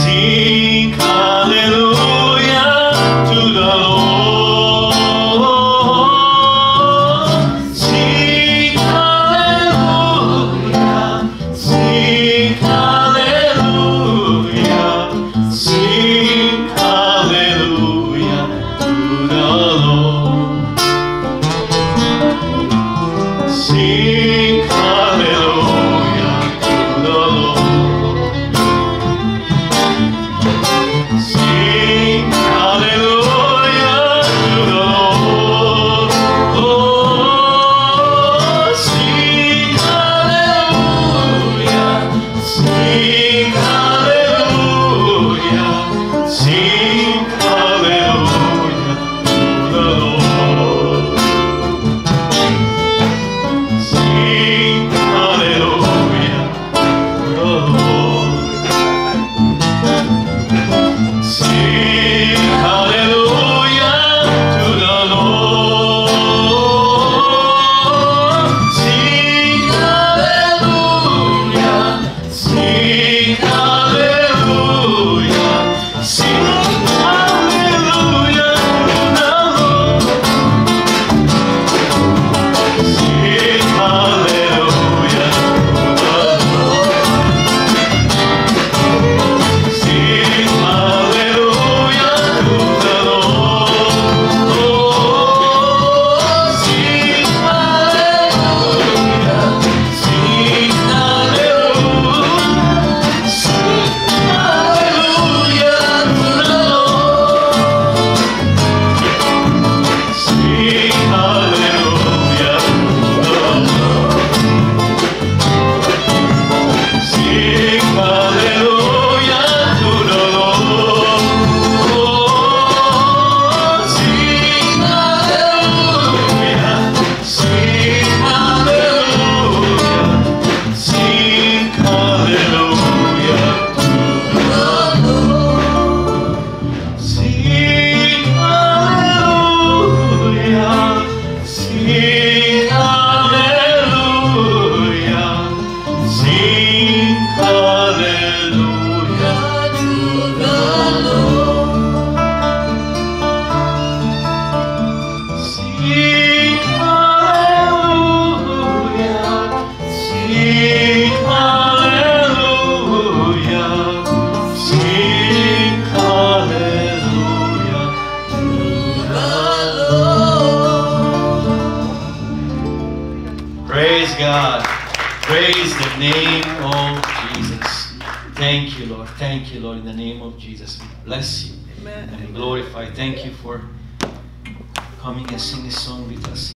Sing hallelujah to the Lord. Sing hallelujah. Sing hallelujah. Sing hallelujah to the Lord. Sing hallelujah to the Lord. Sing hallelujah to the Lord. Oh, sing hallelujah. Sing hallelujah. Sing hallelujah to the Lord. Sing hallelujah to the Lord. Sing hallelujah to the Lord. Sing hallelujah. Sing hallelujah. Sing hallelujah to the Lord. Sing hallelujah to the Lord. Sing hallelujah to the Lord. Oh, sing hallelujah. Sing hallelujah. Sing hallelujah to the Lord. Sing hallelujah to the Lord. Sing hallelujah to the Lord. Oh, sing hallelujah. Sing hallelujah. Sing hallelujah to the Lord. Sing hallelujah. Sing hallelujah. Sing hallelujah to the Lord. Sing hallelujah. Sing hallelujah. Sing hallelujah to the Lord. Praise God. Praise the name of Jesus. Thank you, Lord. Thank you, Lord. In the name of Jesus, we bless you and we glorify. Thank you for coming and singing this song with us.